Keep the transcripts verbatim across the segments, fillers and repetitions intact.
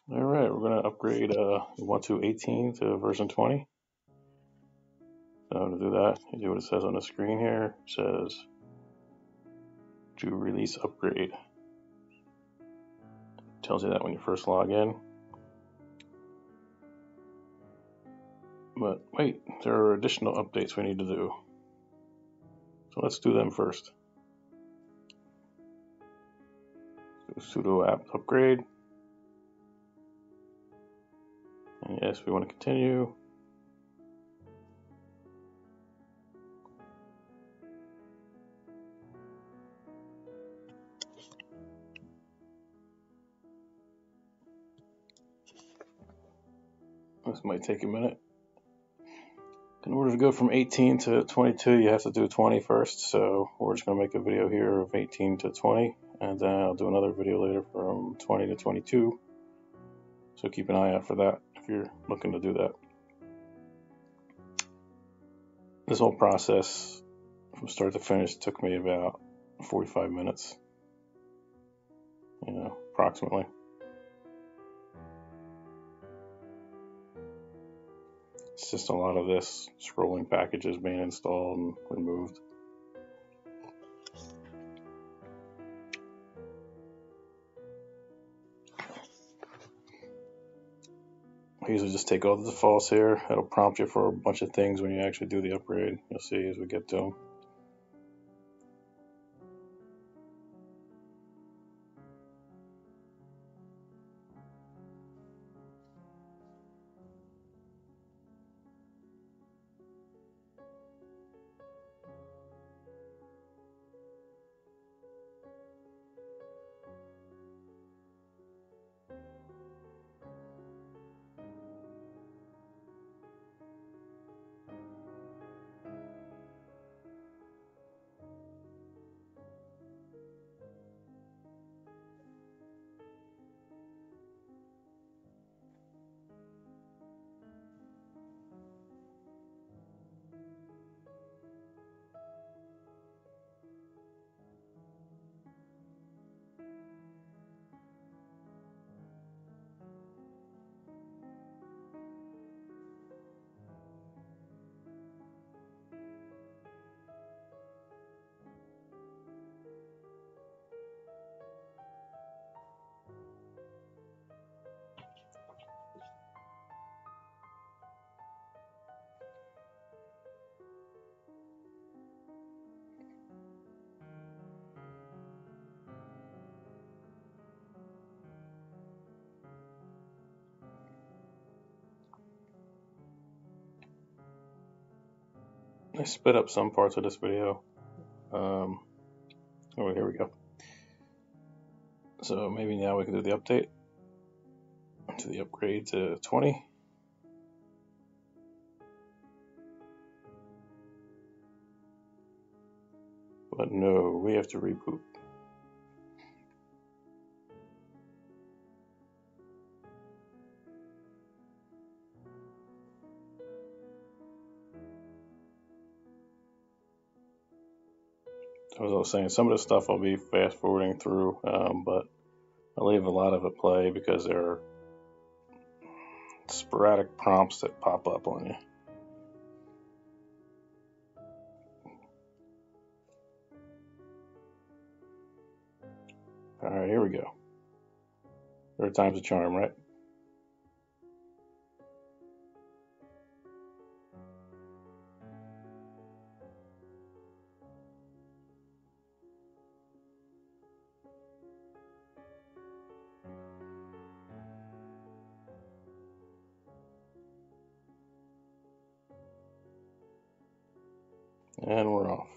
All right, we're going to upgrade uh, Ubuntu eighteen to version twenty. So to do that, you do what it says on the screen here. It says do release upgrade. It tells you that when you first log in. But wait, there are additional updates we need to do. So let's do them first. Do sudo apt upgrade. And yes, we want to continue. This might take a minute. In order to go from eighteen to twenty-two, you have to do twenty first. So we're just going to make a video here of eighteen to twenty, and then I'll do another video later from twenty to twenty-two. So keep an eye out for that if you're looking to do that. This whole process from start to finish took me about forty-five minutes, you know, approximately. It's just a lot of this scrolling packages being installed and removed. I usually just take all the defaults here. It'll prompt you for a bunch of things when you actually do the upgrade. You'll see as we get to them. I split up some parts of this video. Um, oh, here we go. So maybe now we can do the update to the upgrade to twenty. But no, we have to reboot. As I was saying, some of the stuff I'll be fast forwarding through, um, but I'll leave a lot of it play because there are sporadic prompts that pop up on you. All right, here we go. Third time's a charm, right? And we're off.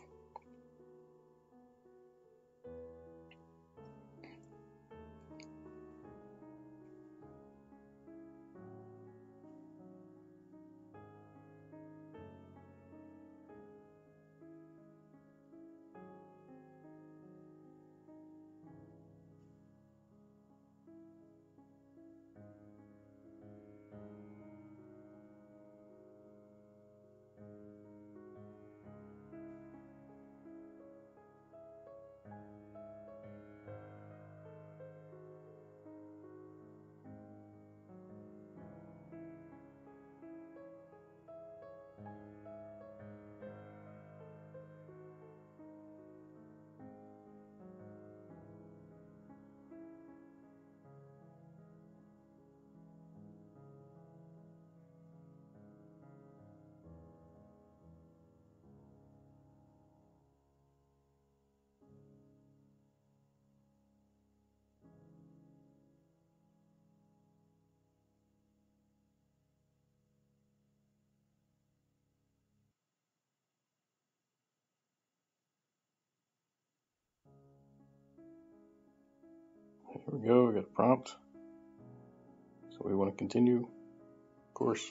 Here we go, we got a prompt. So we want to continue, of course.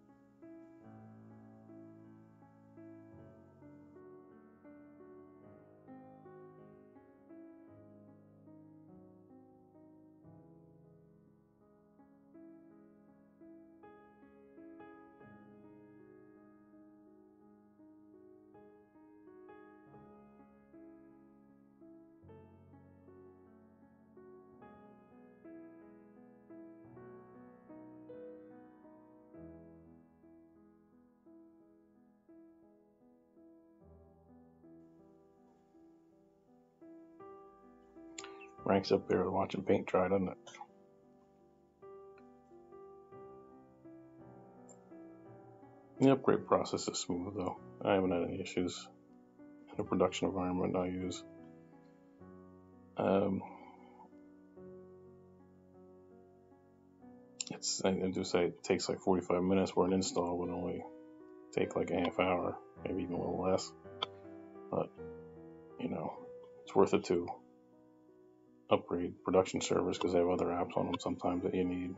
Ranks up there watching paint dry, doesn't it? The upgrade process is smooth though. I haven't had any issues in the production environment I use. Um, it's I do say it takes like forty-five minutes, where an install would only take like a half hour, maybe even a little less. But you know, it's worth it to upgrade production servers because they have other apps on them sometimes that you need.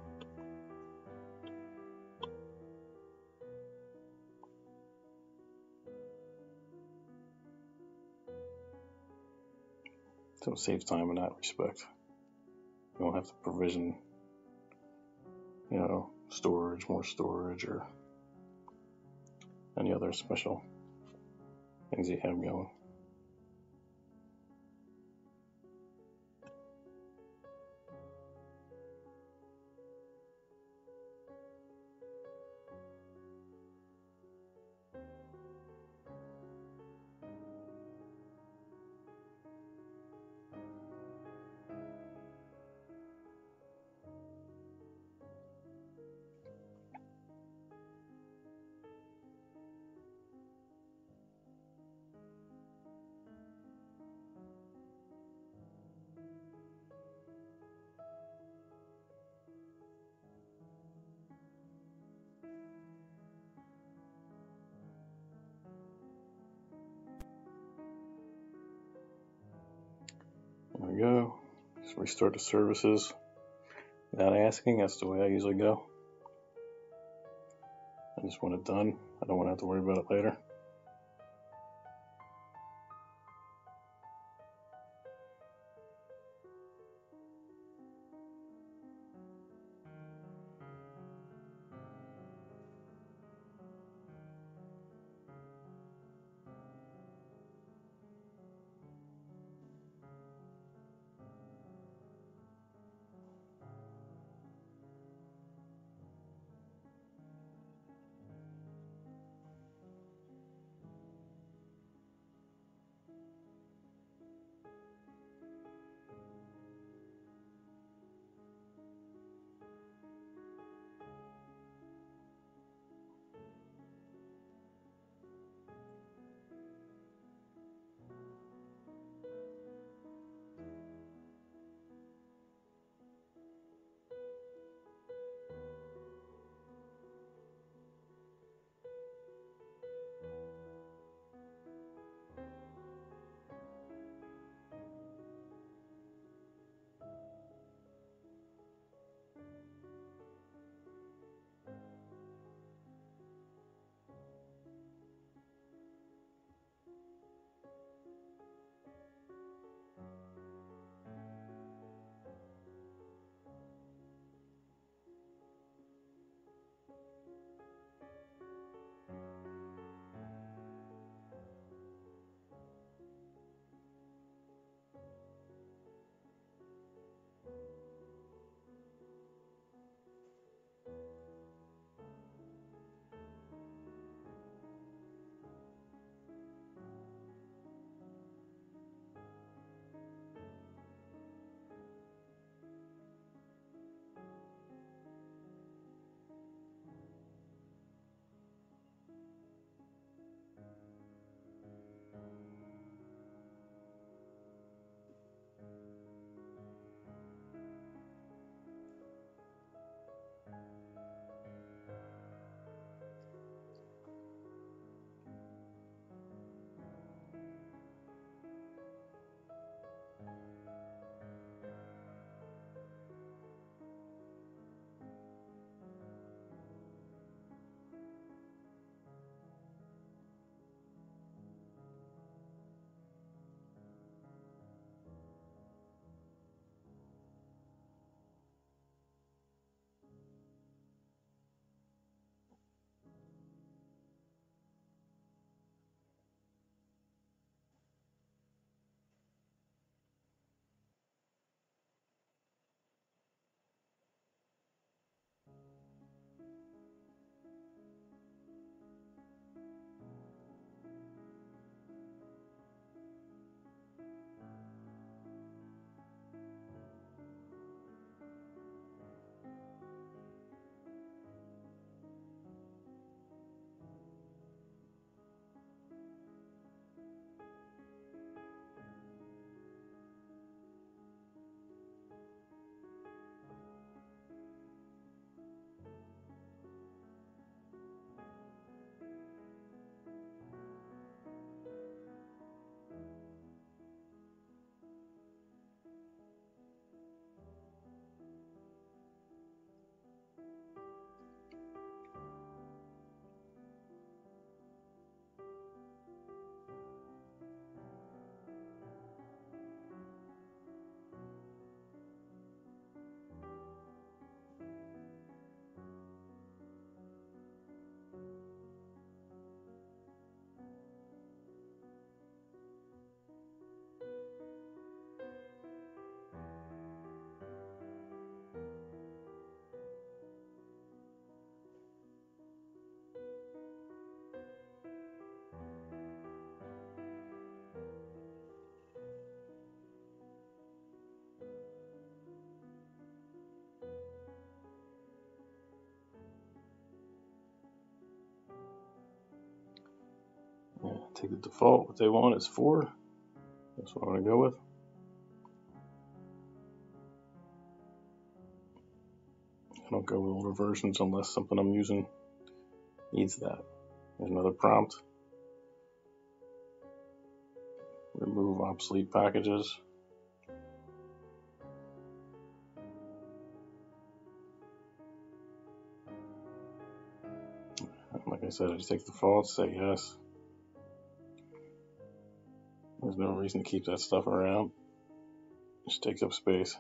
So it saves time in that respect. You don't have to provision, you know, storage, more storage, or any other special things you have going. There we go. Just restart the services without asking. That's the way I usually go. I just want it done. I don't want to have to worry about it later. Take the default. What they want is four. That's what I'm going to go with. I don't go with older versions unless something I'm using needs that. There's another prompt. Remove obsolete packages. Like I said, I just take the default, say yes. There's no reason to keep that stuff around. It just takes up space.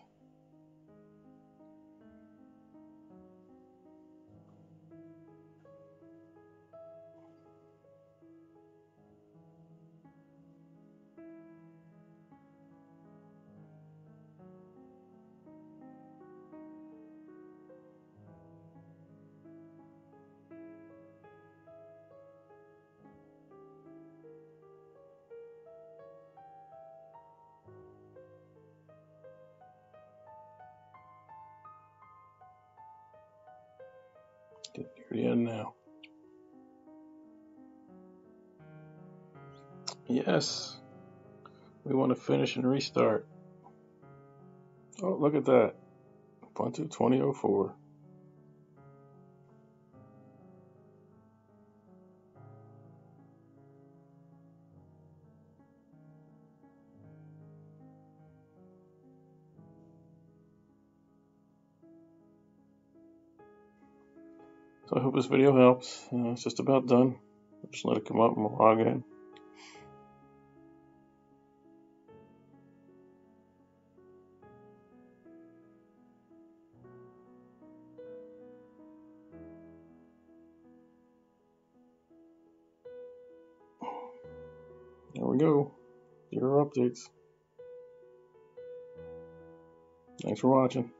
Get near the end now. Yes. We want to finish and restart. Oh, look at that. Ubuntu twenty oh four. So I hope this video helps. Uh, it's just about done. Just let it come up and we'll log in. There we go. Zero updates. Thanks for watching.